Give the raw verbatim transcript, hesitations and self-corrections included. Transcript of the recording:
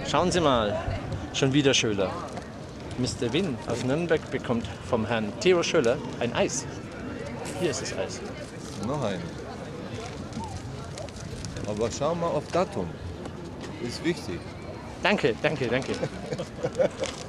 Schauen Sie mal, schon wieder Schöler. Mister Win aus Nürnberg bekommt vom Herrn Theo Schöller ein Eis. Hier ist das Eis. Noch ein. Aber schau mal auf Datum. Ist wichtig. Danke, danke, danke.